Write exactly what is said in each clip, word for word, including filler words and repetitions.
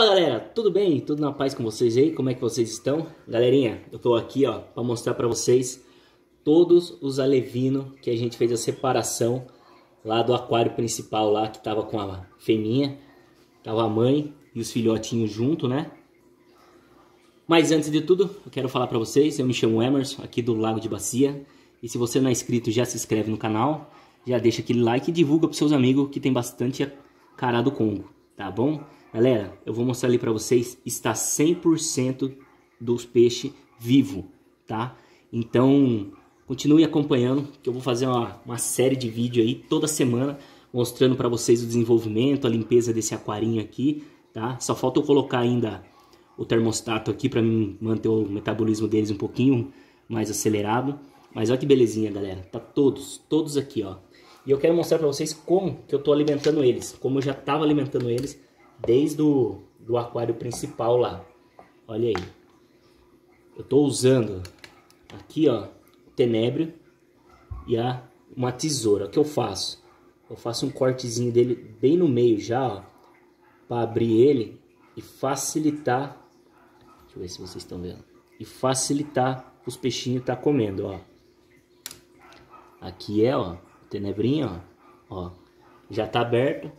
Fala galera, tudo bem? Tudo na paz com vocês aí? Como é que vocês estão? Galerinha, eu tô aqui ó para mostrar para vocês todos os alevinos que a gente fez a separação lá do aquário principal lá, que tava com a fêmea, tava a mãe e os filhotinhos junto, né? Mas antes de tudo, eu quero falar para vocês, eu me chamo Emerson, aqui do Lago de Bacia, e se você não é inscrito, já se inscreve no canal, já deixa aquele like e divulga para seus amigos que tem bastante cará do Congo, tá bom? Galera, eu vou mostrar ali para vocês, está cem por cento dos peixes vivo, tá? Então, continue acompanhando, que eu vou fazer uma, uma série de vídeos aí toda semana, mostrando para vocês o desenvolvimento, a limpeza desse aquarinho aqui, tá? Só falta eu colocar ainda o termostato aqui para manter o metabolismo deles um pouquinho mais acelerado. Mas olha que belezinha, galera. Tá todos, todos aqui, ó. E eu quero mostrar para vocês como que eu tô alimentando eles, como eu já tava alimentando eles desde o do aquário principal lá. Olha aí. Eu tô usando aqui, ó, o tenebro e a, uma tesoura. O que eu faço? Eu faço um cortezinho dele bem no meio já, ó, para abrir ele e facilitar. Deixa eu ver se vocês estão vendo. E facilitar os peixinhos tá comendo, ó. Aqui é, ó, o tenebrinho, ó, ó. Já tá aberto.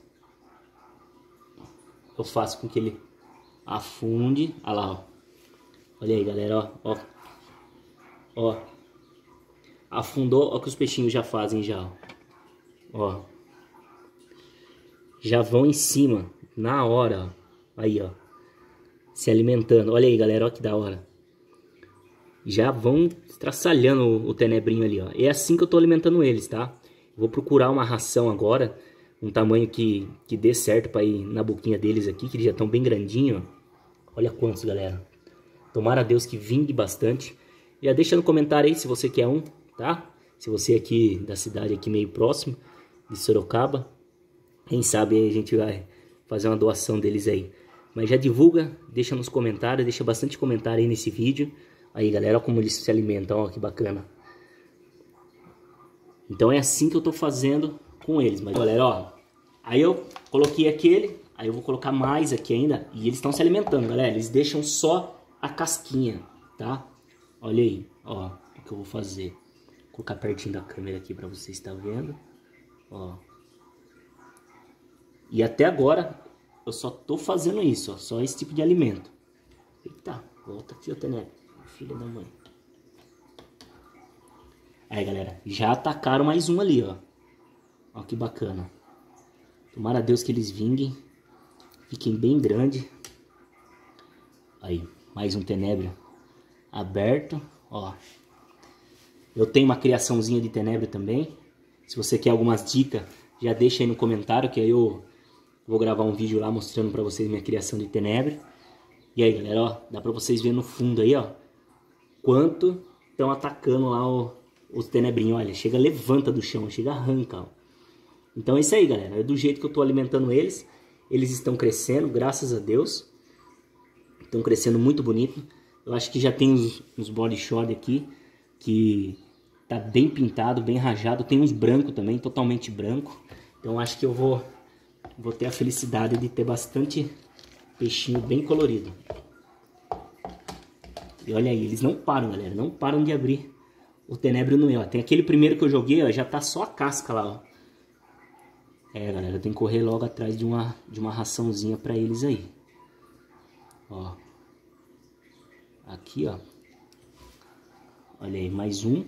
Eu faço com que ele afunde. Olha lá, ó. Olha aí, galera, ó, ó. Ó. Afundou, ó, o que os peixinhos já fazem já, ó. Ó. Já vão em cima, na hora, ó. Aí, ó. Se alimentando. Olha aí, galera, ó que da hora. Já vão estraçalhando o, o tenebrinho ali, ó. É assim que eu tô alimentando eles, tá? Vou procurar uma ração agora, um tamanho que, que dê certo pra ir na boquinha deles aqui, que eles já estão bem grandinhos, ó. Olha quantos, galera. Tomara a Deus que vingue bastante. Já deixa no comentário aí se você quer um, tá? Se você é aqui da cidade, aqui meio próximo, de Sorocaba, quem sabe aí a gente vai fazer uma doação deles aí. Mas já divulga, deixa nos comentários, deixa bastante comentário aí nesse vídeo. Aí, galera, olha como eles se alimentam, ó, que bacana. Então é assim que eu tô fazendo com eles. Mas, galera, ó, aí eu coloquei aquele, aí eu vou colocar mais aqui ainda. E eles estão se alimentando, galera. Eles deixam só a casquinha, tá? Olha aí, ó, o que eu vou fazer. Vou colocar pertinho da câmera aqui pra vocês estarem vendo. Ó. E até agora eu só tô fazendo isso, ó, só esse tipo de alimento. Eita, volta aqui, ó, Tenebro, filha da mãe. Aí, galera, já atacaram mais um ali, ó. Ó que bacana. Tomara a Deus que eles vinguem, fiquem bem grandes. Aí, mais um tenebro aberto, ó. Eu tenho uma criaçãozinha de tenebro também. Se você quer algumas dicas, já deixa aí no comentário, que aí eu vou gravar um vídeo lá mostrando pra vocês minha criação de tenebro. E aí, galera, ó, dá pra vocês verem no fundo aí, ó, quanto estão atacando lá o, os tenebrinhos. Olha, chega, levanta do chão, chega, arranca, ó. Então é isso aí, galera, é do jeito que eu tô alimentando eles. Eles estão crescendo, graças a Deus. Estão crescendo muito bonito. Eu acho que já tem uns, uns body short aqui, que tá bem pintado, bem rajado. Tem uns brancos também, totalmente branco. Então acho que eu vou... Vou ter a felicidade de ter bastante peixinho bem colorido. E olha aí, eles não param, galera. Não param de abrir o tenebro no meio. Tem aquele primeiro que eu joguei, ó, já tá só a casca lá, ó. É, galera, eu tenho que correr logo atrás de uma, de uma raçãozinha pra eles aí. Ó. Aqui, ó. Olha aí, mais um.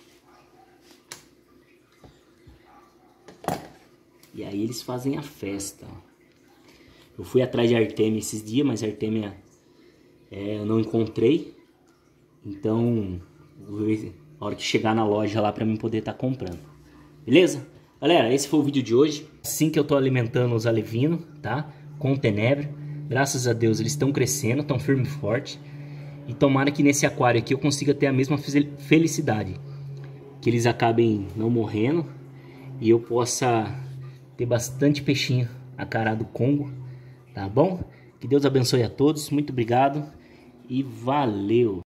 E aí eles fazem a festa. Eu fui atrás de Artemia esses dias, mas Artemia é, eu não encontrei. Então, vou ver a hora que chegar na loja lá pra mim poder estar tá comprando. Beleza? Galera, esse foi o vídeo de hoje. Assim que eu tô alimentando os alevinos, tá? Com o tenebro. Graças a Deus eles estão crescendo, estão firme e forte. E tomara que nesse aquário aqui eu consiga ter a mesma felicidade. Que eles acabem não morrendo. E eu possa... ter bastante peixinho a cará do Congo, tá bom? Que Deus abençoe a todos, muito obrigado e valeu!